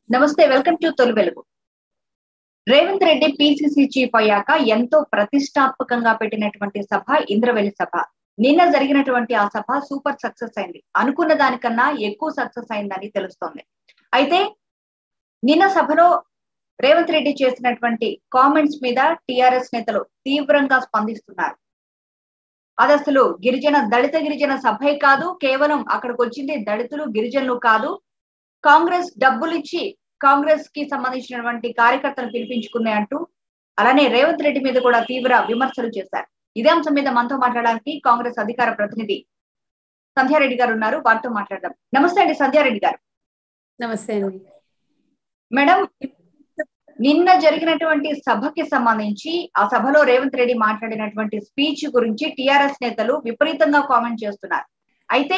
నమస్తే, welcome to తొలి వెలుగు. రేవంత్ రెడ్డి పిసిసి చీఫ్ అయ్యాక ఎంతో ప్రతిష్టాత్మకంగా పెట్టినటువంటి సభ ఇంద్రవెల్లి సభ. నిన్న జరిగినటువంటి ఆ సభ సూపర్ సక్సెస్ అయింది. అనుకున్న దానికన్నా ఎక్కువ సక్సెస్ అయిందని తెలుస్తోంది. అయితే నిన్న సభలో రేవంత్ రెడ్డి చేసినటువంటి కామెంట్స్ మీద టిఆర్ఎస్ నేతలు తీవ్రంగా స్పందిస్తున్నారు. అది అసలు దళిత గిరిజన సభే కాదు, కేవలం అక్కడికి వచ్చింది దళితులు గిరిజనులు కాదు, కాంగ్రెస్ డబ్బులిచ్చి కాంగ్రెస్ కి సంబంధించినటువంటి కార్యకర్తలు పిలిపించుకున్నాయి అంటూ, అలానే రేవంత్ రెడ్డి మీద కూడా తీవ్ర విమర్శలు చేశారు. ఇదే అంశం మీద మనతో మాట్లాడడానికి కాంగ్రెస్ అధికార ప్రతినిధి సంధ్యారెడ్డి గారు ఉన్నారు. వారితో మాట్లాడదాం. నమస్తే అండి సంధ్యారెడ్డి గారు. నమస్తే అండి మేడం. నిన్న జరిగినటువంటి సభకి సంబంధించి ఆ సభలో రేవంత్ రెడ్డి మాట్లాడినటువంటి స్పీచ్ గురించి టిఆర్ఎస్ నేతలు విపరీతంగా కామెంట్ చేస్తున్నారు. అయితే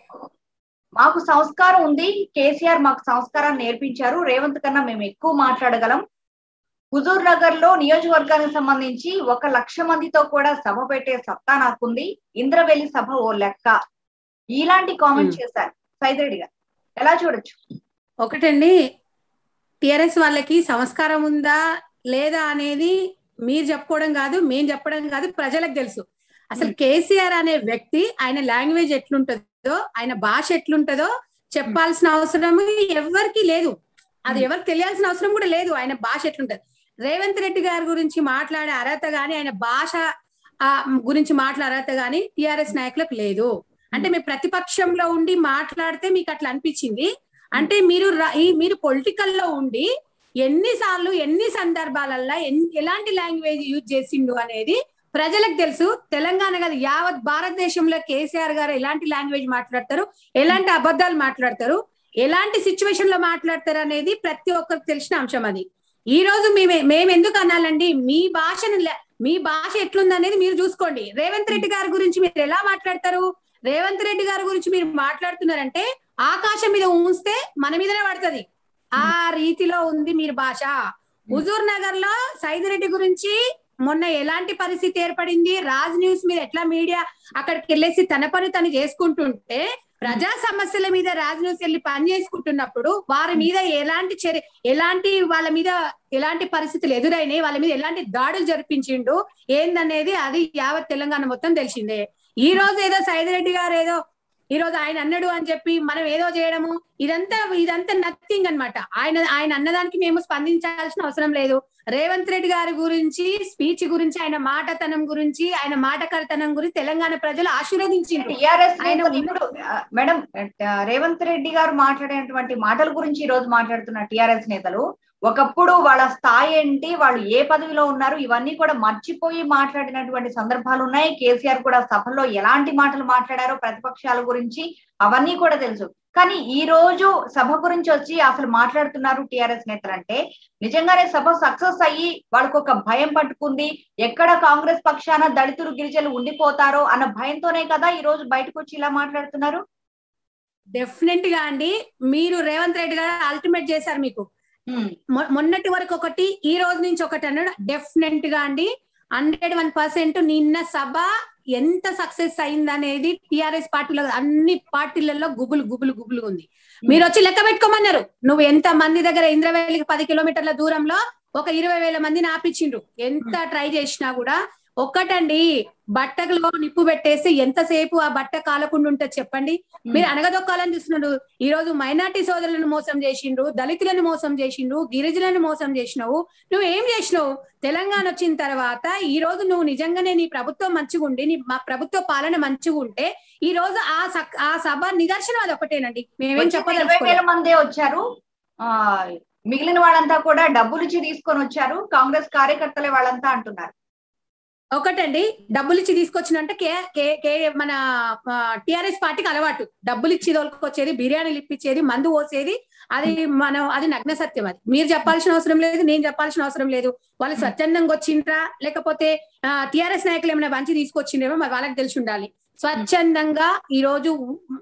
మాకు సంస్కారం ఉంది, కేసీఆర్ మాకు సంస్కారాన్ని నేర్పించారు, రేవంత్ కన్నా మేము ఎక్కువ మాట్లాడగలం, హుజూర్ నగర్ లో నియోజకవర్గానికి సంబంధించి 1,00,000 మందితో కూడా సభ పెట్టే సత్తా నాకుంది, ఇంద్రవెల్లి సభ ఓ లెక్క, ఇలాంటి కామెంట్ చేశారు. సైదిరెడ్డి గారు ఎలా చూడొచ్చు? ఒకటండి, టిఆర్ఎస్ వాళ్ళకి సంస్కారం ఉందా లేదా అనేది మీరు చెప్పుకోవడం కాదు, మేము చెప్పడం కాదు, ప్రజలకు తెలుసు. అసలు కేసీఆర్ అనే వ్యక్తి, ఆయన లాంగ్వేజ్ ఎట్లుంటుందో, ఆయన భాష ఎట్లుంటుందో చెప్పాల్సిన అవసరం ఎవరికి లేదు. అది ఎవరికి తెలియాల్సిన అవసరం కూడా లేదు. ఆయన భాష ఎట్లుంటది, రేవంత్ రెడ్డి గారి గురించి మాట్లాడే అర్హత గాని, ఆయన భాష గురించి మాట్లాడే అర్హత గాని టిఆర్ఎస్ నాయకులకు లేదు. అంటే మీరు ప్రతిపక్షంలో ఉండి మాట్లాడితే మీకు అట్లా అనిపించింది. అంటే మీరు పొలిటికల్ లో ఉండి ఎన్నిసార్లు ఎన్ని సందర్భాలల్లో ఎలాంటి లాంగ్వేజ్ యూజ్ చేసిండు అనేది ప్రజలకు తెలుసు. తెలంగాణ కాదు, యావత్ భారతదేశంలో కేసీఆర్ గారు ఎలాంటి లాంగ్వేజ్ మాట్లాడతారు, ఎలాంటి అబద్ధాలు మాట్లాడతారు, ఎలాంటి సిచ్యువేషన్ లో మాట్లాడతారు అనేది ప్రతి ఒక్కరికి తెలిసిన అంశం. అది ఈ రోజు మేము ఎందుకు అనాలండి? మీ భాష ఎట్లుంది అనేది మీరు చూసుకోండి. రేవంత్ రెడ్డి గారి గురించి మీరు ఎలా మాట్లాడతారు? రేవంత్ రెడ్డి గారి గురించి మీరు మాట్లాడుతున్నారంటే ఆకాశం మీద ఉంచితే మన మీదనే పడుతుంది, ఆ రీతిలో ఉంది మీరు భాష. హుజూర్ నగర్ లో సైదిరెడ్డి గురించి మొన్న ఎలాంటి పరిస్థితి ఏర్పడింది, రాజ్ న్యూస్ మీద ఎట్లా మీడియా అక్కడికి వెళ్ళేసి తన పని తను చేసుకుంటుంటే, ప్రజా సమస్యల మీద రాజ్ న్యూస్ వెళ్ళి పని చేసుకుంటున్నప్పుడు వారి మీద వాళ్ళ మీద ఎలాంటి పరిస్థితులు ఎదురైనాయి, వాళ్ళ మీద ఎలాంటి దాడులు జరిపించిండు ఏందనేది అది యావత్ తెలంగాణ మొత్తం తెలిసిందే. ఈ రోజు ఏదో సైదిరెడ్డి గారు ఏదో ఈ రోజు ఆయన అన్నాడు అని చెప్పి మనం ఏదో చేయడము, ఇదంతా నథింగ్ అన్నమాట. ఆయన అన్నదానికి మేము స్పందించాల్సిన అవసరం లేదు. రేవంత్ రెడ్డి గారి గురించి, స్పీచ్ గురించి, ఆయన మాటతనం గురించి, ఆయన మాటకరతనం గురించి తెలంగాణ ప్రజలు ఆశీర్వదించారు. మేడం, రేవంత్ రెడ్డి గారు మాట్లాడేటువంటి మాటల గురించి ఈ రోజు మాట్లాడుతున్న టిఆర్ఎస్ నేతలు ఒకప్పుడు వాళ్ళ స్థాయి ఏంటి, వాళ్ళు ఏ పదవిలో ఉన్నారు, ఇవన్నీ కూడా మర్చిపోయి మాట్లాడినటువంటి సందర్భాలు ఉన్నాయి. కేసీఆర్ కూడా సభలో ఎలాంటి మాటలు మాట్లాడారో ప్రతిపక్షాల గురించి అవన్నీ కూడా తెలుసు. కానీ ఈ రోజు సభ గురించి వచ్చి అసలు మాట్లాడుతున్నారు టిఆర్ఎస్ నేతలు అంటే, నిజంగానే సభ సక్సెస్ అయ్యి వాళ్ళకు ఒక భయం పట్టుకుంది, ఎక్కడ కాంగ్రెస్ పక్షాన దళితులు గిరిజనులు ఉండిపోతారో అన్న భయంతోనే కదా ఈ రోజు బయటకు వచ్చి ఇలా మాట్లాడుతున్నారు. డెఫినెట్ గా అండి, మీరు రేవంత్ రెడ్డి గారు అల్టిమేట్ చేశారు. మీకు మొన్నటి వరకు ఒకటి, ఈ రోజు నుంచి ఒకటి అన్నాడు. డెఫినెట్ గా అండి, 101% నిన్న సభ ఎంత సక్సెస్ అయిందనేది టిఆర్ఎస్ పార్టీలో అన్ని పార్టీలలో గుబులు ఉంది. మీరు వచ్చి లెక్క పెట్టుకోమన్నారు. నువ్వు ఎంత మంది దగ్గర ఇంద్రవెల్లికి 10 కిలోమీటర్ల దూరంలో ఒక 20,000 మందిని ఆపించిండ్రు. ఎంత ట్రై చేసినా కూడా ఒక్కటండి, బట్టలో నిప్పు పెట్టేసి ఎంతసేపు ఆ బట్ట కాలకుండా ఉంటుంది చెప్పండి. మీరు అనగదొక్కాలని చూస్తున్నారు. ఈ రోజు మైనార్టీ సోదరులను మోసం చేసిండ్రు, దళితులను మోసం చేసిండ్రు, గిరిజనులను మోసం చేసినావు. నువ్వు ఏం చేసినావు? తెలంగాణ వచ్చిన తర్వాత ఈ రోజు నువ్వు నిజంగానే నీ ప్రభుత్వం మంచిగా ఉండి, మా ప్రభుత్వ పాలన మంచిగా ఉంటే ఈ రోజు ఆ సభ నిదర్శనం అది ఒకటేనండి. మేమేం చెప్పాలి. 20,000 మందే వచ్చారు, మిగిలిన వాళ్ళంతా కూడా డబ్బులు ఇచ్చి తీసుకొని వచ్చారు, కాంగ్రెస్ కార్యకర్తలే వాళ్ళంతా అంటున్నారు. ఒకటండి, డబ్బులు ఇచ్చి తీసుకొచ్చినంటే మన టిఆర్ఎస్ పార్టీకి అలవాటు. డబ్బులు ఇచ్చి తోలుకొచ్చేది, బిర్యానీలు ఇప్పించేది, మందు పోసేది, అది నగ్న సత్యం. అది మీరు చెప్పాల్సిన అవసరం లేదు, నేను చెప్పాల్సిన అవసరం లేదు. వాళ్ళు స్వచ్ఛందంగా వచ్చిండ్రా లేకపోతే టిఆర్ఎస్ నాయకులు ఏమైనా మంచి తీసుకొచ్చిండ్రేమో మరి వాళ్ళకి తెలిసి ఉండాలి. స్వచ్ఛందంగా ఈ రోజు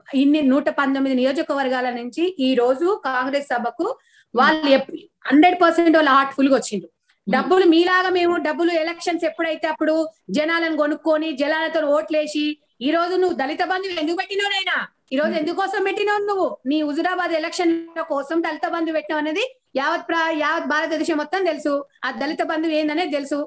119 నియోజకవర్గాల నుంచి ఈ రోజు కాంగ్రెస్ సభకు వాళ్ళు 100% వాళ్ళ హార్ట్ఫుల్ గా వచ్చిండ్రు. డబ్బులు మీలాగా మేము డబ్బులు ఎలక్షన్స్ ఎప్పుడైతే అప్పుడు జనాలను కొనుక్కొని జనాలతో ఓట్లేసి, ఈ రోజు నువ్వు దళిత బంధువులు ఎందుకు పెట్టినావునైనా? ఈ రోజు ఎందుకోసం పెట్టినావు నువ్వు? నీ హుజురాబాద్ ఎలక్షన్ కోసం దళిత బంధు పెట్టినావు అనేది యావత్ భారతదేశం మొత్తం తెలుసు. ఆ దళిత బంధు ఏందనేది తెలుసు.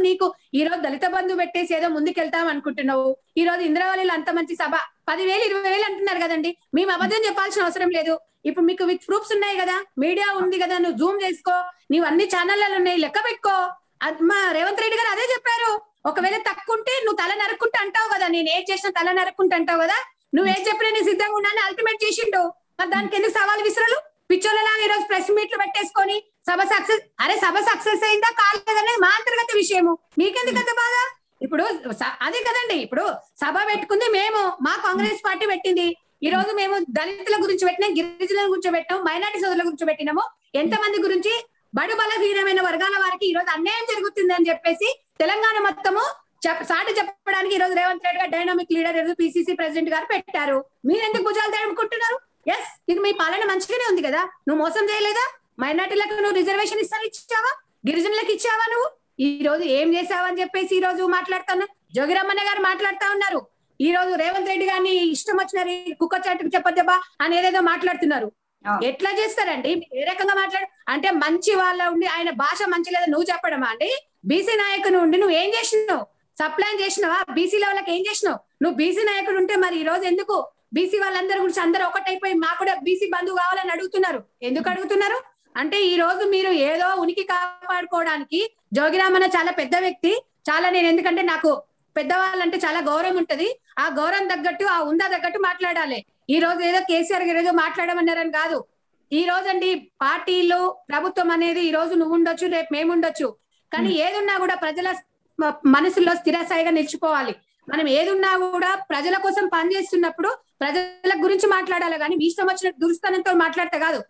ఈ రోజు దళిత బంధు పెట్టేసి ఏదో ముందుకెళ్తాం అనుకుంటున్నావు. ఈ రోజు ఇంద్రవల్లిలో అంత మంచి సభ 10,000 20,000 అంటున్నారు కదండి. మేము అబద్ధం చెప్పాల్సిన అవసరం లేదు. ఇప్పుడు మీకు విత్ ప్రూఫ్స్ ఉన్నాయి కదా, మీడియా ఉంది కదా, నువ్వు జూమ్ చేసుకో, నీవు అన్ని ఛానళ్ళలో ఉన్నాయి, లెక్క పెట్టుకో. మా రేవంత్ రెడ్డి గారు అదే చెప్పారు. ఒకవేళ తక్కువ ఉంటే నువ్వు తల నరుక్కుంటా అంటావు కదా, నేను ఏం చేసినా తల నరుక్కుంటా అంటావు కదా, నువ్వు ఏం చెప్పినా నేను సిద్ధంగా ఉన్నాను అల్టిమేట్ చేసిండు. మరి దానికి ఎందుకు సవాల్ విసరలు? పిచ్చోళ్ళలాగా ఈ రోజు ప్రెస్ మీట్లు పెట్టేసుకొని సభ సక్సెస్ అయిందా కాలేదనేది మా అంతర్గత విషయము, మీకెందుకు అంత బాధ? ఇప్పుడు అదే కదండి, ఇప్పుడు సభ పెట్టుకుంది మేము, మా కాంగ్రెస్ పార్టీ పెట్టింది. ఈ రోజు మేము దళితుల గురించి పెట్టినాం, గిరిజనుల గురించి పెట్టినాం, మైనార్టీ సోదరుల గురించి పెట్టినాము, ఎంతమంది గురించి బడు బలహీనమైన వర్గాల వారికి ఈ రోజు అన్యాయం జరుగుతుంది అని చెప్పేసి తెలంగాణ మొత్తము సాటి చెప్పడానికి ఈ రోజు రేవంత్ రెడ్డి గారు డైనామిక్ లీడర్ పిసిసి ప్రెసిడెంట్ గారు పెట్టారు. మీరు ఎందుకు భుజాలు తడుముకుంటున్నారు? ఎస్, ఇది మీ పాలన మంచిగానే ఉంది కదా, నువ్వు మోసం చేయలేదా? మైనార్టీలకు నువ్వు రిజర్వేషన్ ఇచ్చావా? గిరిజనులకు ఇచ్చావా? నువ్వు ఈ రోజు ఏం చేసావని చెప్పేసి ఈ రోజు మాట్లాడుతాను. జోగిరామన్న గారు మాట్లాడుతా ఉన్నారు. ఈ రోజు రేవంత్ రెడ్డి గారిని ఇష్టం వచ్చినారు కుక్క చాటుకు చెప్పద్దబ్బా అని ఏదేదో మాట్లాడుతున్నారు. ఎట్లా చేస్తారండి? ఏ రకంగా అంటే మంచి వాళ్ళ ఉండి ఆయన భాష మంచి లేదా నువ్వు చెప్పడమా అండి? బీసీ నాయకుడు ఉండి నువ్వు ఏం చేసినావు? సప్లై చేసినావా? బీసీ లెవెల్కి ఏం చేసినావు? నువ్వు బీసీ నాయకుడు ఉంటే మరి ఈ రోజు ఎందుకు బీసీ వాళ్ళందరి గురించి అందరూ ఒకటైపోయి మాకు కూడా బీసీ బంధువు కావాలని అడుగుతున్నారు? ఎందుకు అడుగుతున్నారు అంటే ఈ రోజు మీరు ఏదో ఉనికి కాపాడుకోవడానికి, జోగిరామన్న చాలా పెద్ద వ్యక్తి, ఎందుకంటే నాకు పెద్దవాళ్ళంటే చాలా గౌరవం ఉంటది, ఆ గౌరవం తగ్గట్టు ఆ ఉందా తగ్గట్టు మాట్లాడాలి. ఈ రోజు ఏదో కేసీఆర్ గారు ఏదో మాట్లాడమన్నారని కాదు. ఈ రోజు అండి పార్టీలు ప్రభుత్వం అనేది ఈ రోజు నువ్వు ఉండొచ్చు, రేపు మేము ఉండొచ్చు, కానీ ఏదున్నా కూడా ప్రజల మనసులో స్థిరస్థాయిగా నిలిచిపోవాలి. మనం ఏదున్నా కూడా ప్రజల కోసం పనిచేస్తున్నప్పుడు ప్రజల గురించి మాట్లాడాలి, కానీ మీ ఇష్టం వచ్చిన దురుస్తనంతో మాట్లాడితే కాదు.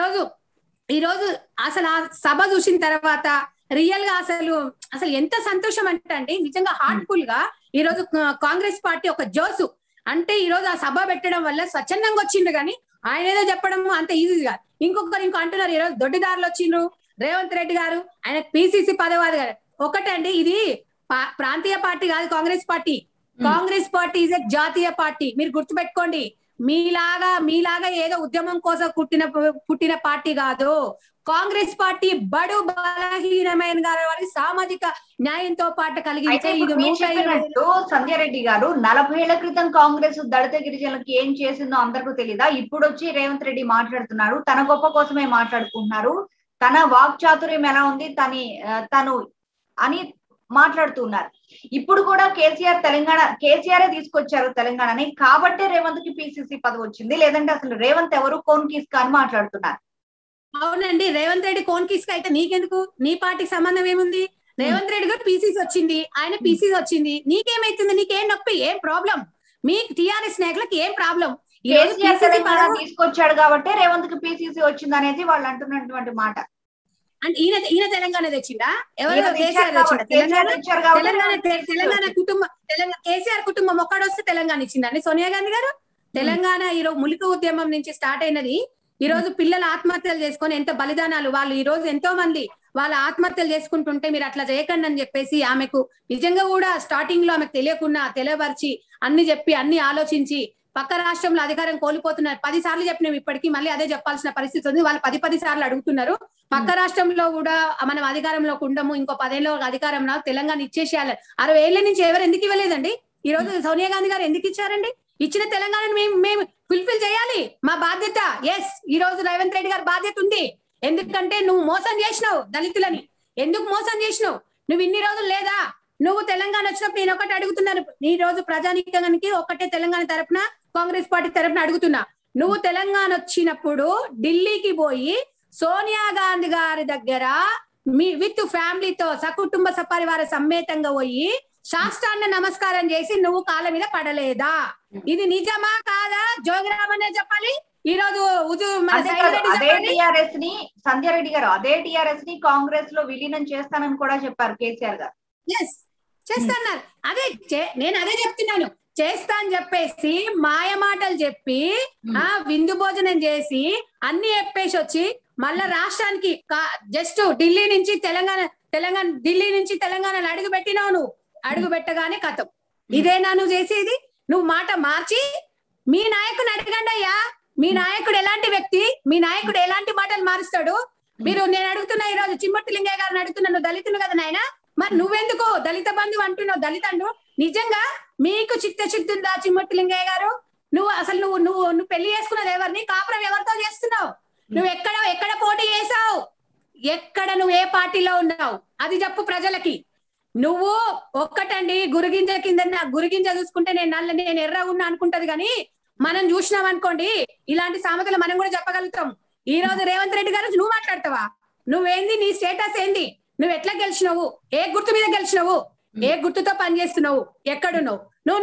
ఈ రోజు అసలు ఆ సభ చూసిన తర్వాత రియల్ గా అసలు ఎంత సంతోషం అంటే అండి, నిజంగా హార్ట్ఫుల్ గా ఈ రోజు కాంగ్రెస్ పార్టీ ఒక జోసు అంటే ఈ రోజు ఆ సభ పెట్టడం వల్ల స్వచ్ఛందంగా వచ్చిండ్రు, కానీ ఆయన ఏదో చెప్పడం అంత ఈజీగా. ఇంకొకరు అంటున్నారు ఈ రోజు దొడ్డిదారులు వచ్చిండ్రు రేవంత్ రెడ్డి గారు, ఆయన పిసిసి పదవాది గారు. ఒకటండి, ఇది ప్రాంతీయ పార్టీ కాదు Congress party. Congress party is a జాతీయ పార్టీ. మీరు గుర్తుపెట్టుకోండి, మీలాగా ఏదో ఉద్యమం కోసం పుట్టిన పార్టీ కాదు కాంగ్రెస్ పార్టీ. బడు బలహీనమైన వారికి సామాజిక న్యాయంతో పాటు కలిగించే సంధ్య రెడ్డి గారు 40 ఏళ్ల క్రితం కాంగ్రెస్ దళిత గిరిజనులకు ఏం చేసిందో అందరికీ తెలీదా? ఇప్పుడు వచ్చి రేవంత్ రెడ్డి మాట్లాడుతున్నారు, తన గొప్ప కోసమే మాట్లాడుకుంటున్నారు, తన వాక్చాతుర్యం ఎలా ఉంది తను అని మాట్లాడుతున్నారు. ఇప్పుడు కూడా కేసీఆర్ తీసుకొచ్చారు తెలంగాణని, కాబట్టే రేవంత్ కి పిసిసి పదవి వచ్చింది, లేదంటే అసలు రేవంత్ ఎవరు కోన్ కిస్కా అని మాట్లాడుతున్నారు. అవునండి, రేవంత్ రెడ్డి కోన్ కిస్కా అయితే నీకెందుకు? నీ పార్టీకి సంబంధం ఏముంది? రేవంత్ రెడ్డి గారు పిసిసి వచ్చింది, ఆయన పిసిసి వచ్చింది, నీకేమైతుంది? నీకేం నొప్పి? ఏం ప్రాబ్లం? మీ టిఆర్ఎస్ నాయకులకు ఏం ప్రాబ్లం? తీసుకొచ్చాడు కాబట్టి రేవంత్ కి పిసిసి వచ్చింది అనేది వాళ్ళు అంటున్నటువంటి మాట. అంటే ఈయన తెలంగాణ తెచ్చిందా? ఎవరు? కేసీఆర్ తెచ్చిందా? తెలంగాణ కుటుంబం, కేసీఆర్ కుటుంబం ఒక్కడొస్తే తెలంగాణ ఇచ్చిందండి సోనియా గాంధీ గారు. తెలంగాణ ఈరోజు ములిక ఉద్యమం నుంచి స్టార్ట్ అయినది. ఈ రోజు పిల్లలు ఆత్మహత్యలు చేసుకొని ఎంత బలిదానాలు, వాళ్ళు ఈ రోజు ఎంతో మంది వాళ్ళ ఆత్మహత్యలు చేసుకుంటుంటే మీరు అట్లా చేయకండి అని చెప్పేసి ఆమెకు నిజంగా కూడా స్టార్టింగ్ లో ఆమెకు తెలియకుండా తెలియపరిచి అన్ని చెప్పి అన్ని ఆలోచించి పక్క రాష్ట్రంలో అధికారం కోల్పోతున్నారు. 10 సార్లు చెప్పినాం, ఇప్పటికీ మళ్ళీ అదే చెప్పాల్సిన పరిస్థితి ఉంది. వాళ్ళు 10 సార్లు అడుగుతున్నారు. పక్క రాష్ట్రంలో కూడా మనం అధికారంలోకి ఉండము, ఇంకో 10 ఏళ్ళ అధికారంలో తెలంగాణ ఇచ్చేసేయాలి. 60 ఏళ్ల నుంచి ఎవరు ఎందుకు ఇవ్వలేదండి? ఈ రోజు సోనియా గాంధీ గారు ఎందుకు ఇచ్చారండి? ఇచ్చిన తెలంగాణను మేము ఫుల్ఫిల్ చేయాలి, మా బాధ్యత. ఎస్, ఈ రోజు రేవంత్ రెడ్డి గారి బాధ్యత ఉంది. ఎందుకంటే నువ్వు మోసం చేసినావు దళితులని. ఎందుకు మోసం చేసినావు? నువ్వు ఇన్ని రోజులు లేదా? నువ్వు తెలంగాణ వచ్చినప్పుడు నేను ఒకటి అడుగుతున్నాను, ఈ రోజు ప్రజానీకానికి ఒకటే తెలంగాణ తరపున కాంగ్రెస్ పార్టీ తరపున అడుగుతున్నా. నువ్వు తెలంగాణ వచ్చినప్పుడు ఢిల్లీకి పోయి సోనియా గాంధీ గారి దగ్గర విత్ ఫ్యామిలీతో సకుటుంబ సపరివార సమేతంగా పోయి శాస్త్రాన్ని నమస్కారం చేసి నువ్వు కాళ్ళ మీద పడలేదా? ఇది నిజమా కాదా? జోగిరామనే చెప్పాలి. ఈ రోజు సంధ్య రెడ్డి గారు అదే టిఆర్ఎస్ ని కాంగ్రెస్ లో విలీనం చేస్తానని కూడా చెప్పారు కేసీఆర్ గారు. చేస్తాన్నారు. నేను అదే చెప్తున్నాను, చేస్తా అని చెప్పేసి మాయ మాటలు చెప్పి విందు భోజనం చేసి అన్ని చెప్పేసి వచ్చి మళ్ళా రాష్ట్రానికి జస్ట్ ఢిల్లీ నుంచి తెలంగాణలో అడుగు పెట్టినావు. నువ్వు అడుగు పెట్టగానే కథం. ఇదేనా నువ్వు చేసేది? నువ్వు మాట మార్చి మీ నాయకుని అడగండి అయ్యా, మీ నాయకుడు ఎలాంటి వ్యక్తి, మీ నాయకుడు ఎలాంటి మాటలు మారుస్తాడు. నేను అడుగుతున్నా ఈ రోజు చిమ్మర్తి లింగయ్య గారిని అడుగుతున్నా, నువ్వు దళితులు కదా నాయన, మరి నువ్వెందుకు దళిత బంధువు అంటున్నావు? దళితండు నిజంగా మీకు చిత్తశుద్ధి ఉందా చిమ్మర్తి లింగయ్య గారు? నువ్వు అసలు నువ్వు పెళ్లి చేసుకున్నది ఎవరిని, కాపురం ఎవరితో చేస్తున్నావు? నువ్వు ఎక్కడ పోటీ చేసావు, ఎక్కడ నువ్వు ఏ పార్టీలో ఉన్నావు అది చెప్పు ప్రజలకి. నువ్వు ఒక్కటండి గురుగింజ కింద, గురుగింజ చూసుకుంటే నేను ఎర్రగా ఉన్నా అనుకుంటది కానీ మనం చూసినాం అనుకోండి ఇలాంటి సామెతలు మనం కూడా చెప్పగలుగుతాం. ఈ రోజు రేవంత్ రెడ్డి గారు నువ్వు మాట్లాడతావా? నువ్వేంది, నీ స్టేటస్ ఏంది, నువ్వు ఎట్లా గెలిచినావు, ఏ గుర్తు మీద గెలిచినావు, ఏ గుర్తుతో పనిచేస్తున్నావు, ఎక్కడున్నావు నువ్వు?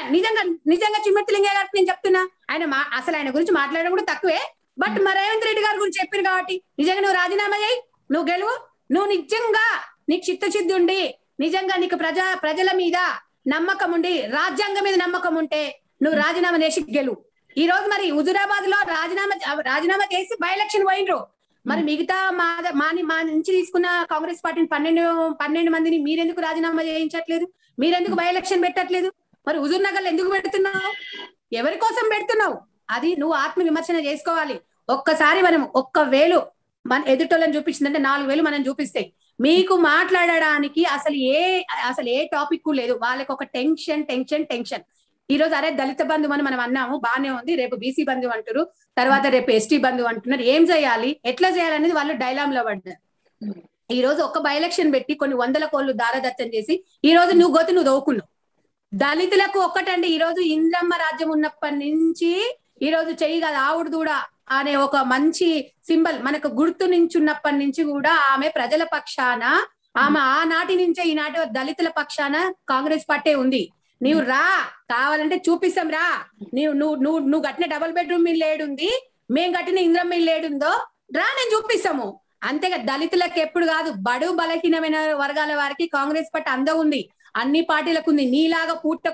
నిజంగా చిమ్మర్తి లింగయ్య గారికి నేను చెప్తున్నా, అసలు ఆయన గురించి మాట్లాడడం కూడా తక్కువే. బట్ మా రేవంత్ రెడ్డి గారి గురించి చెప్పారు కాబట్టి నిజంగా నువ్వు రాజీనామా చేయి, నువ్వు గెలువు. నువ్వు నిజంగా నీకు చిత్తశుద్ధి ఉండి, నిజంగా నీకు ప్రజల మీద నమ్మకం ఉండి, రాజ్యాంగం మీద నమ్మకం ఉంటే నువ్వు రాజీనామా చేసి గెలువు. ఈ రోజు మరి హుజురాబాద్ లో రాజీనామా చేసి బై ఎలక్షన్ పోయినరు. మరి మిగతా మా నుంచి తీసుకున్న కాంగ్రెస్ పార్టీని 12 మందిని మీరెందుకు రాజీనామా చేయించట్లేదు? మీరెందుకు బై ఎలక్షన్ పెట్టట్లేదు? మరి హుజూర్ నగర్ లో ఎందుకు పెడుతున్నావు? ఎవరి కోసం పెడుతున్నావు? అది నువ్వు ఆత్మ విమర్శన చేసుకోవాలి. ఒక్కసారి మనం 1,000 మన ఎదుటోళ్ళని చూపించిందంటే 4,000 మనం చూపిస్తాయి. మీకు మాట్లాడడానికి అసలు ఏ టాపిక్ లేదు. వాళ్ళకి ఒక టెన్షన్. ఈ రోజు అరే దళిత బంధువు అని మనం అన్నాము, బానే ఉంది, రేపు బీసీ బంధువు అంటారు, తర్వాత రేపు ఎస్టీ బంధువు అంటున్నారు. ఏం చేయాలి, ఎట్లా చేయాలి అనేది వాళ్ళు డైలామ్ లో పడ్డారు. ఈ రోజు ఒక బై ఎలక్షన్ పెట్టి కొన్ని 100 కోళ్ళు దారదత్తం చేసి ఈ రోజు నువ్వు దోకున్నావు. దళితులకు ఒక్కటండి, ఈ రోజు ఇంద్రమ్మ రాజ్యం ఉన్నప్పటి నుంచి ఈ రోజు చెయ్యి కదా ఆవుడు దూడ అనే ఒక మంచి సింబల్ మనకు గుర్తు నుంచున్నప్పటి నుంచి కూడా ఆమె ప్రజల పక్షాన, ఆమె ఆనాటి నుంచే ఈనాటి దళితుల పక్షాన కాంగ్రెస్ పార్టీ ఉంది. నీవు రా, కావాలంటే చూపిస్తాం రా. నువ్వు కట్టిన డబుల్ బెడ్రూమ్ ఇల్లు ఏడుంది, మేము కట్టిన ఇంద్రమ్మ ఇల్లు ఏడుందో రా, నేను చూపిస్తాము. అంతేగా దళితులకు ఎప్పుడు కాదు, బడు బలహీనమైన వర్గాల వారికి కాంగ్రెస్ పార్టీ అందం ఉంది, అన్ని పార్టీలకు ఉంది. నీలాగా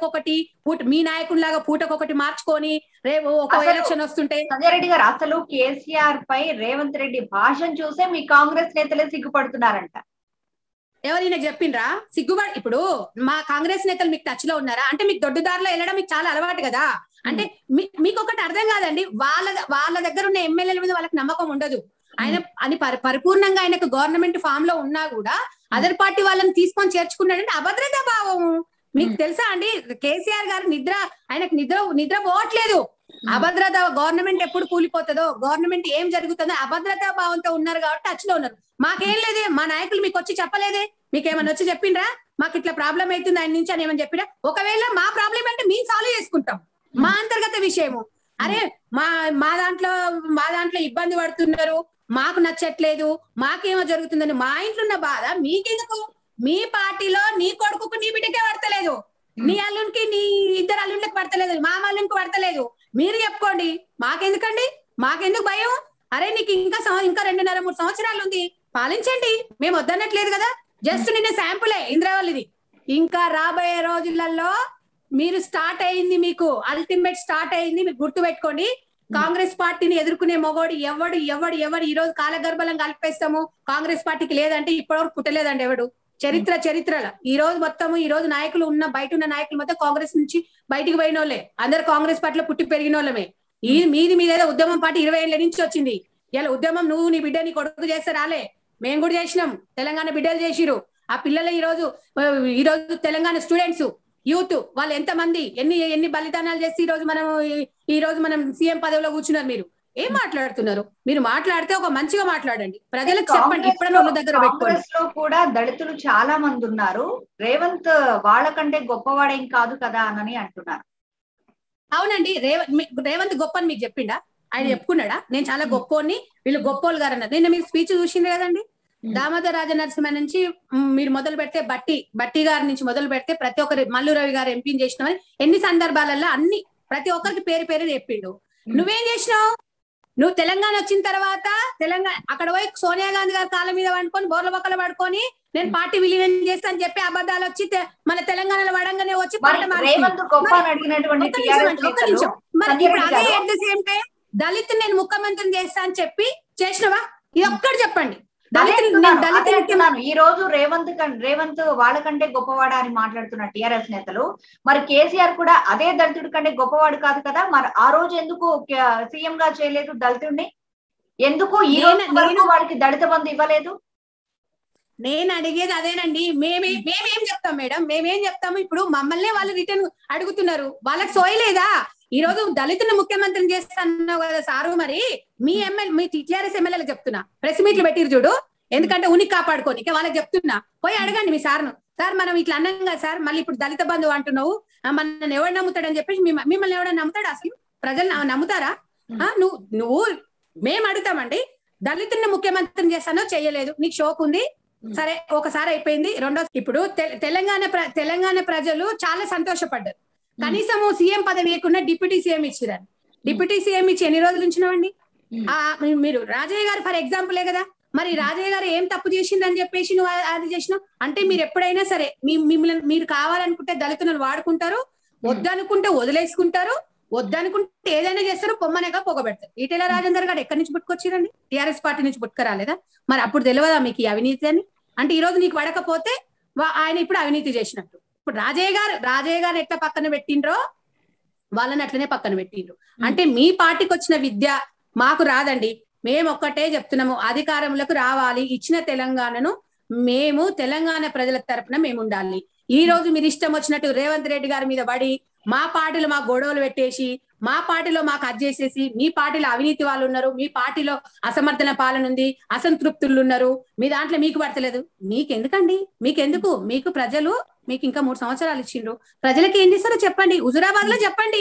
మీ నాయకుడిలాగా పూటకొకటి మార్చుకొని రేపు ఒక ఎలక్షన్ వస్తుంటే. సంజయ్ రెడ్డి గారు, అసలు కేసీఆర్ పై రేవంత్ రెడ్డి భాషను చూసే మీ కాంగ్రెస్ నేతలే సిగ్గుపడుతున్నారంట. ఎవరైనా చెప్పిండ్రా సిగ్గుపడి? ఇప్పుడు మా కాంగ్రెస్ నేతలు మీకు టచ్ లో ఉన్నారా? అంటే మీకు దొడ్డుదారిలో వెళ్ళడం మీకు చాలా అలవాటు కదా. అంటే మీకు ఒకటి అర్థం కాదండి, వాళ్ళ దగ్గర ఉన్న ఎమ్మెల్యేల మీద వాళ్ళకి నమ్మకం ఉండదు. ఆయన పరిపూర్ణంగా ఆయనకు గవర్నమెంట్ ఫామ్ లో ఉన్నా కూడా అదర్ పార్టీ వాళ్ళని తీసుకొని చేర్చుకున్నాడంటే అభద్రతా భావము. మీకు తెలుసా అండి, కేసీఆర్ గారు ఆయనకు నిద్ర పోవట్లేదు. అభద్రత, గవర్నమెంట్ ఎప్పుడు కూలిపోతుందో, గవర్నమెంట్ ఏం జరుగుతుందో అభద్రతా భావంతో ఉన్నారు కాబట్టి టచ్ లో ఉన్నారు. మాకేం లేదే, మా నాయకులు మీకు వచ్చి చెప్పలేదే, మీకేమన్నా వచ్చి చెప్పిండ్రా మాకు ఇట్లా ప్రాబ్లం అవుతుంది ఆయన నుంచి అని ఏమని చెప్పినా? ఒకవేళ మా ప్రాబ్లం అంటే మేము సాల్వ్ చేసుకుంటాం, మా అంతర్గత విషయము. అరే మా దాంట్లో ఇబ్బంది పడుతున్నారు, మాకు నచ్చట్లేదు, మాకేమో జరుగుతుందని మా ఇంట్లో ఉన్న బాధ మీకెందుకు? మీ పార్టీలో నీ కొడుకు నీ బిడ్డకే పడతలేదు, నీ అల్లునికి నీ 2 అల్లుళ్ళకి పడతలేదు, మా అల్లునికి పడతలేదు, మీరు చెప్పుకోండి. మాకెందుకండి, మాకెందుకు భయం? అరే నీకు ఇంకా 2.5-3 సంవత్సరాలు ఉంది, పాలించండి, మేము వద్దనట్లేదు కదా. జస్ట్ నిన్న శాంపులే ఇంద్రవల్లిది. ఇంకా రాబోయే రోజులలో మీరు స్టార్ట్ అయింది, మీకు అల్టిమేట్ స్టార్ట్ అయింది. మీకు గుర్తు పెట్టుకోండి, కాంగ్రెస్ పార్టీని ఎదుర్కొనే మొగోడు ఎవడు ఈ రోజు కాలగర్భలం కలిపేస్తాము కాంగ్రెస్ పార్టీకి లేదంటే ఇప్పటివరకు పుట్టలేదండి ఎవడు. చరిత్రలో ఈ రోజు నాయకులు బయట ఉన్న నాయకులు మొత్తం కాంగ్రెస్ నుంచి బయటికి పోయిన వాళ్ళే, అందరు కాంగ్రెస్ పార్టీలో పుట్టి పెరిగిన వాళ్ళమే. మీది ఏదో ఉద్యమం పార్టీ 20 ఏళ్ల నుంచి వచ్చింది. ఇలా ఉద్యమం నువ్వు నీ బిడ్డ నీ కొడుకు చేస్తే రాలే, మేము కూడా చేసినాం, తెలంగాణ బిడ్డలు చేసిరు. ఆ పిల్లలు ఈ రోజు తెలంగాణ స్టూడెంట్స్ యూత్ వాళ్ళు ఎంతమంది ఎన్ని బలిదానాలు చేసి ఈ రోజు మనం సీఎం పదవిలో కూర్చున్నారు. మీరు ఏం మాట్లాడుతున్నారు? మీరు మాట్లాడితే ఒక మంచిగా మాట్లాడండి, ప్రజలకు చెప్పండి. ఇప్పుడైనా వాళ్ళ దగ్గర పెట్టుకోండి. కాంగ్రెస్ లో కూడా దళితులు చాలా మంది ఉన్నారు, రేవంత్ వాళ్ళకంటే గొప్పవాడేం కాదు కదా అని అంటున్నారు. అవునండి, రేవంత్ గొప్ప అని మీకు చెప్పిండా? ఆయన చెప్పుకున్నాడా నేను చాలా గొప్పోని, వీళ్ళు గొప్పోళ్ళు గారు అన్నారు? నిన్న మీరు స్పీచ్ చూసిండే కదండి. దామోదర్ రాజనరసింహ నుంచి మీరు మొదలు పెడితే బట్టి గారి నుంచి మొదలు పెడితే ప్రతి ఒక్కరి, మల్లు రవి గారు ఎంపీని చేసినామని ఎన్ని సందర్భాలలో ప్రతి ఒక్కరికి పేరు చెప్పిండు. నువ్వేం చేసినావు? నువ్వు తెలంగాణ వచ్చిన తర్వాత అక్కడ పోయి సోనియా గాంధీ గారి కాళ్ళ మీద పడుకొని బోర్ల బొక్కలు పడుకొని నేను పార్టీ విలీనం చేస్తా అని చెప్పి అబద్ధాలు వచ్చి మన తెలంగాణలో పడంగానే వచ్చి దళిత్ నేను ముఖ్యమంత్రిని చేస్తా అని చెప్పి చేసినవా? ఇది ఒక్కటి చెప్పండి. ఈ రోజు రేవంత్ వాళ్ళకంటే గొప్పవాడా అని మాట్లాడుతున్న టిఆర్ఎస్ నేతలు, మరి కేసీఆర్ కూడా అదే దళితుడి కంటే గొప్పవాడు కాదు కదా, మరి ఆ రోజు ఎందుకు సీఎం గా చేయలేదు దళితుడిని? ఎందుకు ఈ రోజు వరకు వాడికి దళిత బంధు ఇవ్వలేదు? నేను అడిగేది అదేనండి. మేమేం చెప్తాం మేడం, మేమేం చెప్తాము? ఇప్పుడు మమ్మల్ని వాళ్ళు రిటర్న్ అడుగుతున్నారు, వాళ్ళకి సోయలేదా? ఈ రోజు దళితుని ముఖ్యమంత్రిని చేస్తాను కదా సారు, మరి మీ టీఆర్ఎస్ ఎమ్మెల్యేలకు చెప్తున్నా, ప్రెస్ మీట్లు పెట్టిరు చూడు, ఎందుకంటే ఉనికి కాపాడుకోని వాళ్ళకి చెప్తున్నా, పోయి అడగండి మీ సార్ను, సార్ మనం ఇట్లా అన్నాం కదా సార్, మళ్ళీ ఇప్పుడు దళిత బంధువు అంటున్నావు, మనల్ని ఎవడు నమ్ముతాడని చెప్పేసి మిమ్మల్ని ఎవడన్నా నమ్ముతాడు? అసలు ప్రజలు నమ్ముతారా? నువ్వు మేము అడుగుతామండి, దళితుని ముఖ్యమంత్రిని చేస్తానో చెయ్యలేదు, నీకు షోక్ ఉంది, సరే ఒకసారి అయిపోయింది. ఇప్పుడు తెలంగాణ ప్రజలు చాలా సంతోషపడ్డారు. కనీసము సీఎం పదవి లేకుండా డిప్యూటీ సీఎం ఇచ్చిరారు. డిప్యూటీ సీఎం ఇచ్చి ఎన్ని రోజులు ఉంచినామండి? మీరు రాజయ్య గారు ఫర్ ఎగ్జాంపులే కదా, మరి రాజయ్య గారు ఏం తప్పు చేసిందని చెప్పేసి నువ్వు అది చేసినావు అంటే, మీరు ఎప్పుడైనా సరే మిమ్మల్ని మీరు కావాలనుకుంటే దళితులను వాడుకుంటారు, వద్దనుకుంటే వదిలేసుకుంటారు, వద్దనుకుంటే ఏదైనా చేస్తారు, పొమ్మనేగా పొగబెడతారు. ఈటెల రాజేందర్ గారు ఎక్కడి నుంచి పుట్టుకొచ్చిరండి? టిఆర్ఎస్ పార్టీ నుంచి పుట్టుకురాలేదా? మరి అప్పుడు తెలియదా మీకు ఈ అవినీతి అని? అంటే ఈ రోజు నీకు పడకపోతే ఆయన ఇప్పుడు అవినీతి చేసినట్టు. ఇప్పుడు రాజయ్య గారు ఎట్లా పక్కన పెట్టిండ్రో వాళ్ళని అట్లనే పక్కన పెట్టిండ్రు. అంటే మీ పార్టీకి వచ్చిన విద్య మాకు రాదండి. మేము ఒక్కటే చెప్తున్నాము, అధికారంలోకి రావాలి, ఇచ్చిన తెలంగాణను మేము తెలంగాణ ప్రజల తరపున మేము ఉండాలి. ఈ రోజు మీరు ఇష్టం వచ్చినట్టు రేవంత్ రెడ్డి గారి మీద పడి మా పార్టీలో మాకు గొడవలు పెట్టేసి, మా పార్టీలో మాకు అడ్జేసేసి, మీ పార్టీలో అవినీతి వాళ్ళు ఉన్నారు, మీ పార్టీలో అసమర్థన పాలన ఉంది, అసంతృప్తులు ఉన్నారు, మీ దాంట్లో మీకు పడతలేదు, మీకెందుకండి? మీకు ప్రజలు మీకు ఇంకా 3 సంవత్సరాలు ఇచ్చిండ్రు, ప్రజలకి ఏం చేస్తారో చెప్పండి, హుజురాబాద్ లో చెప్పండి.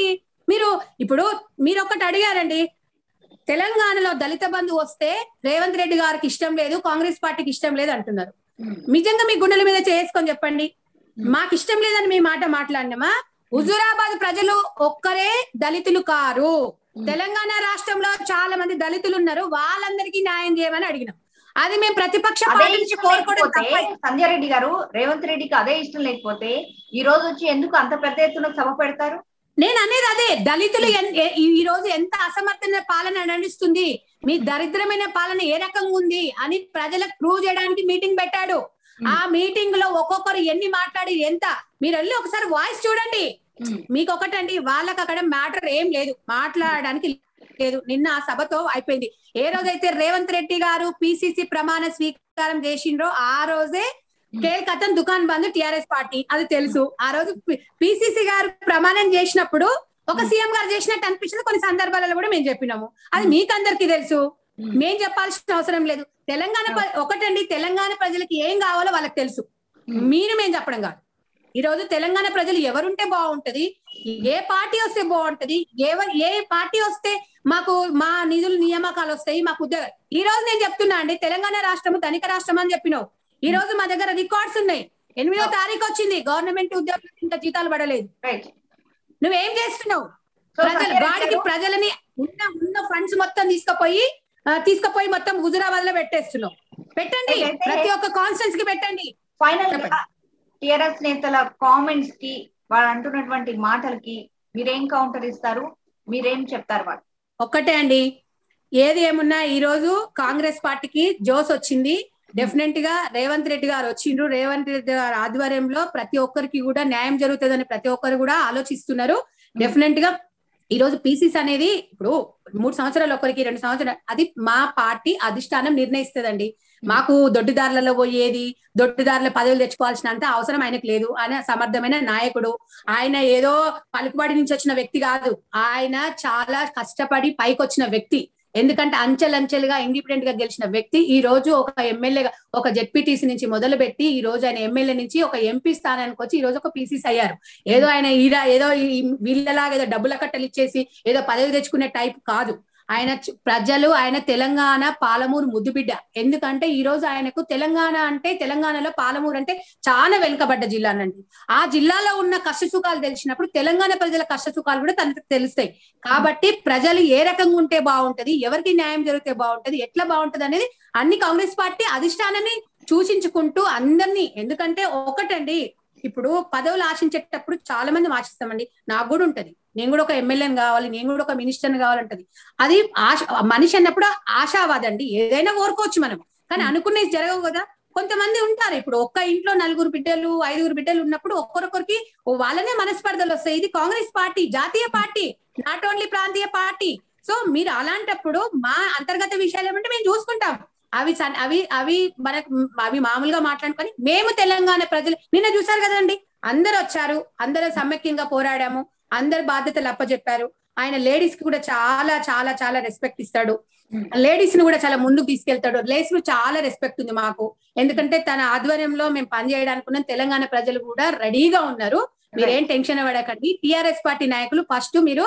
మీరు ఒక్కటి అడిగారండి, తెలంగాణలో దళిత బంధు వస్తే రేవంత్ రెడ్డి గారికి ఇష్టం లేదు, కాంగ్రెస్ పార్టీకి ఇష్టం లేదు అంటున్నారు. నిజంగా మీ గుండెల మీద చేసుకొని చెప్పండి, మాకు ఇష్టం లేదని మీ మాట మాట్లాడినామా? హుజురాబాద్ ప్రజలు ఒక్కరే దళితులు కారు, తెలంగాణ రాష్ట్రంలో చాలా మంది దళితులు ఉన్నారు, వాళ్ళందరికీ న్యాయం చేయమని అడిగినాం. అది మేము ప్రతిపక్ష పార్టీ నుంచి కోరుకోవడం. సంజయ్ రెడ్డి గారు, రేవంత్ రెడ్డికి అదే ఇష్టం లేకపోతే ఈ రోజు వచ్చి ఎందుకు అంత పెద్ద ఎత్తున సభ పెడతారు? నేను అనేది అదే, దళితులు ఈ రోజు ఎంత అసమర్థన పాలన నడుస్తుంది, మీ దరిద్రమైన పాలన ఏ రకంగా ఉంది అని ప్రజలకు ప్రూవ్ చేయడానికి మీటింగ్ పెట్టాడు. ఆ మీటింగ్ లో ఒక్కొక్కరు ఎన్ని మాట్లాడి ఎంత, మీరు వెళ్ళి ఒకసారి వాయిస్ చూడండి. మీకు ఒకటండి, వాళ్ళకి అక్కడ మ్యాటర్ ఏం లేదు, మాట్లాడడానికి లేదు. నిన్న ఆ సభతో అయిపోయింది. ఏ రోజైతే రేవంత్ రెడ్డి గారు పిసిసి ప్రమాణ స్వీకారం చేసిండ్రో ఆ రోజే కేల్కతన్ దుకాన్ బంద్ టిఆర్ఎస్ పార్టీ, అది తెలుసు. ఆ రోజు పిసిసి గారు ప్రమాణం చేసినప్పుడు ఒక సీఎం గారు చేసినట్టు అనిపించింది, కొన్ని సందర్భాలలో కూడా మేము చెప్పినాము, అది మీకందరికీ తెలుసు, మేం చెప్పాల్సిన అవసరం లేదు. ఒకటండి, తెలంగాణ ప్రజలకి ఏం కావాలో వాళ్ళకి తెలుసు, మేము చెప్పడం కాదు. ఈ రోజు తెలంగాణ ప్రజలు ఎవరుంటే బాగుంటది, ఏ పార్టీ వస్తే బాగుంటది, ఏ పార్టీ వస్తే మాకు మా నిధులు నియామకాలు వస్తాయి, మాకు ఉద్యోగాలు. ఈ రోజు నేను చెప్తున్నా అండి, తెలంగాణ రాష్ట్రము ధనిక రాష్ట్రం అని చెప్పినావు. ఈ రోజు మా దగ్గర రికార్డ్స్ ఉన్నాయి. 8వ తారీఖు వచ్చింది, గవర్నమెంట్ ఉద్యోగులకు ఇంకా జీతాలు పడలేదు. నువ్వేం చేస్తున్నావు? ప్రజలని ఉన్న ఫండ్స్ మొత్తం తీసుకుపోయి మొత్తం హుజురాబాద్ లో పెట్టేస్తున్నావు. పెట్టండి, ప్రతి ఒక్క కాన్స్టిట్యూన్సీ కి పెట్టండి. ఫైనల్ టిఆర్ఎస్ నేతల కామెంట్స్ కి, వాళ్ళు అంటున్నటువంటి మాటలకి మీరేం కౌంటర్ ఇస్తారు, మీరేం చెప్తారు? వాళ్ళు ఒక్కటే అండి, ఏది ఏమున్నా ఈ రోజు కాంగ్రెస్ పార్టీకి జోస్ వచ్చింది. డెఫినెట్ గా రేవంత్ రెడ్డి గారు వచ్చిండ్రు, రేవంత్ రెడ్డి గారి ఆధ్వర్యంలో ప్రతి ఒక్కరికి కూడా న్యాయం జరుగుతుందని ప్రతి ఒక్కరు కూడా ఆలోచిస్తున్నారు. డెఫినెట్ గా ఈ రోజు పీసీసీ అనేది ఇప్పుడు 3 సంవత్సరాలు ఒకరికి 2 సంవత్సరాలు, అది మా పార్టీ అధిష్టానం నిర్ణయిస్తుందండి. మాకు దొడ్డిదారులలో పోయేది, దొడ్డిదారుల పదవులు తెచ్చుకోవాల్సినంత అవసరం ఆయనకు లేదు. ఆయన సమర్థమైన నాయకుడు, ఆయన ఏదో పలుకుబడి నుంచి వచ్చిన వ్యక్తి కాదు, ఆయన చాలా కష్టపడి పైకి వచ్చిన వ్యక్తి. ఎందుకంటే అంచెలంచెలుగా ఇండిపెండెంట్ గా గెలిచిన వ్యక్తి. ఈ రోజు ఒక ఎమ్మెల్యేగా, ఒక జెడ్పీటీసీ నుంచి మొదలు పెట్టి ఈ రోజు ఆయన ఎమ్మెల్యే నుంచి ఒక ఎంపీ స్థానానికి వచ్చి ఈ రోజు ఒక పీసీసీ అయ్యారు. ఏదో ఆయన ఏదో వీళ్ళలాగా ఏదో డబ్బుల కట్టలు ఇచ్చేసి ఏదో పదవి తెచ్చుకునే టైప్ కాదు. ఆయన తెలంగాణ పాలమూరు ముద్దుబిడ్డ. ఎందుకంటే ఈ రోజు ఆయనకు తెలంగాణలో పాలమూరు అంటే చాలా వెనుకబడ్డ జిల్లానండి. ఆ జిల్లాలో ఉన్న కష్ట సుఖాలు తెలిసినప్పుడు తెలంగాణ ప్రజల కష్ట సుఖాలు కూడా తనకు తెలుస్తాయి. కాబట్టి ప్రజలు ఏ రకంగా ఉంటే బాగుంటది, ఎవరికి న్యాయం జరిగితే బాగుంటది, ఎట్లా బాగుంటది అనేది అన్ని కాంగ్రెస్ పార్టీ అధిష్టానాన్ని సూచించుకుంటూ అందరినీ. ఎందుకంటే ఒకటండి, ఇప్పుడు పదవులు ఆశించేటప్పుడు చాలా మంది ఆశిస్తామండి. నాకు కూడా ఉంటది, నేను కూడా ఒక ఎమ్మెల్యేని కావాలి, నేను కూడా ఒక మినిస్టర్ని కావాలంటది. అది మనిషి అన్నప్పుడు ఆశావాదండి, ఏదైనా కోరుకోవచ్చు మనం. కానీ అనుకునేది జరగవు కదా. కొంతమంది ఉంటారు, ఇప్పుడు ఒక్క ఇంట్లో 4 బిడ్డలు 5 బిడ్డలు ఉన్నప్పుడు ఒక్కొక్కరికి వాళ్ళనే మనస్పర్ధలు వస్తాయి. ఇది కాంగ్రెస్ పార్టీ, జాతీయ పార్టీ, నాట్ ఓన్లీ ప్రాంతీయ పార్టీ. సో మీరు అలాంటప్పుడు మా అంతర్గత విషయాలు ఏమంటే మేము చూసుకుంటాం. అవి అవి అవి మనకు అవి మామూలుగా మాట్లాడుకొని మేము తెలంగాణ ప్రజలు నిన్న చూసారు కదండి, అందరు వచ్చారు, అందరూ సమైక్యంగా పోరాడాము, అందరు బాధ్యతలు అప్పచెప్పారు. ఆయన లేడీస్ కి కూడా చాలా చాలా చాలా రెస్పెక్ట్ ఇస్తాడు, లేడీస్ ని కూడా చాలా ముందుకు తీసుకెళ్తాడు. లేడీస్ కు చాలా రెస్పెక్ట్ ఉంది మాకు, ఎందుకంటే తన ఆధ్వర్యంలో మేము పనిచేయడానికి తెలంగాణ ప్రజలు కూడా రెడీగా ఉన్నారు. మీరేం టెన్షన్ పడకండి. టిఆర్ఎస్ పార్టీ నాయకులు ఫస్ట్ మీరు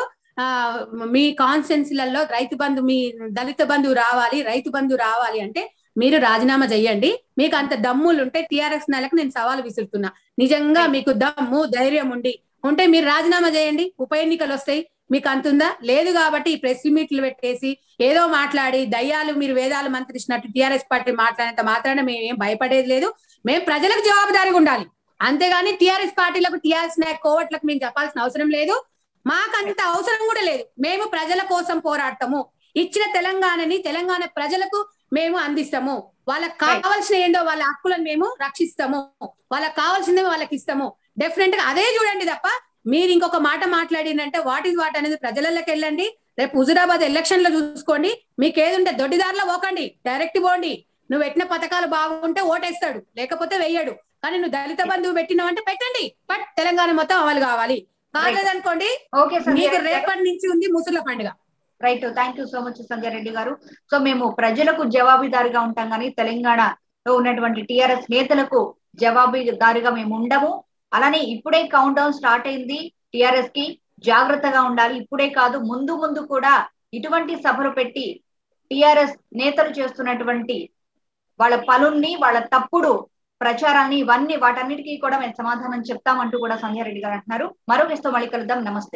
మీ కాన్స్టిట్యున్సీలలో రైతు బంధు, మీ దళిత బంధువు రావాలి, రైతు బంధు రావాలి అంటే మీరు రాజీనామా చేయండి. మీకు అంత దమ్ములు ఉంటే టిఆర్ఎస్ నాయకులకు నేను సవాల్ విసురుతున్నా, నిజంగా మీకు దమ్ము ధైర్యం ఉంటే మీరు రాజీనామా చేయండి. ఉప ఎన్నికలు వస్తాయి, మీకు అంతుందా? లేదు కాబట్టి ఈ ప్రెస్ మీట్లు పెట్టేసి ఏదో మాట్లాడి దయ్యాలు మీరు వేదాలు మంత్రిస్తున్నట్టు టిఆర్ఎస్ పార్టీ మాట్లాడినంత మాత్రాన మేమేం భయపడేది లేదు. మేము ప్రజలకు జవాబుదారీగా ఉండాలి, అంతేగాని టిఆర్ఎస్ పార్టీలకు, టిఆర్ఎస్ నాయకు కోవట్లకు మేము చెప్పాల్సిన అవసరం లేదు. మాకంత అవసరం కూడా లేదు. మేము ప్రజల కోసం పోరాడతాము. ఇచ్చిన తెలంగాణని తెలంగాణ ప్రజలకు మేము అందిస్తాము. వాళ్ళకి కావాల్సిన ఏందో వాళ్ళ హక్కులను మేము రక్షిస్తాము, వాళ్ళకి కావాల్సిందే వాళ్ళకి ఇస్తాము. డెఫినెట్ గా అదే చూడండి తప్ప మీరు ఇంకొక మాట మాట్లాడినంటే వాట్ ఈజ్ వాట్ అనేది ప్రజలకి వెళ్ళండి. రేపు హుజురాబాద్ ఎలక్షన్ లో చూసుకోండి, మీకు ఏదుంటే దొడ్డిదారిలో పోకండి, డైరెక్ట్ పోండి. నువ్వు పెట్టిన పథకాలు బాగుంటే ఓటేస్తాడు, లేకపోతే వెయ్యడు. కానీ నువ్వు దళిత బంధువు పెట్టినావు అంటే పెట్టండి, బట్ తెలంగాణ మొత్తం అమలు కావాలి. కాలేదనుకోండి మీకు రేపటి నుంచి ఉంది ముసుర్ల పండుగ. Right, thank you so much Sanjay Reddy గారు. సో మేము ప్రజలకు జవాబుదారిగా ఉంటాం, కానీ తెలంగాణలో ఉన్నటువంటి టిఆర్ఎస్ నేతలకు జవాబుదారిగా మేము ఉండము. అలానే ఇప్పుడే కౌంట్ డౌన్ స్టార్ట్ అయింది, టిఆర్ఎస్ కి జాగ్రత్తగా ఉండాలి. ఇప్పుడే కాదు, ముందు ముందు కూడా ఇటువంటి సభలు పెట్టి టిఆర్ఎస్ నేతలు చేస్తున్నటువంటి వాళ్ళ పనుల్ని, వాళ్ళ తప్పుడు ప్రచారాన్ని, ఇవన్నీ వాటన్నిటికీ కూడా మేము సమాధానం చెప్తామంటూ కూడా సంజయ్ రెడ్డి గారు అంటున్నారు. మరో గెస్ట్తో మళ్ళీ కలుద్దాం. నమస్తే.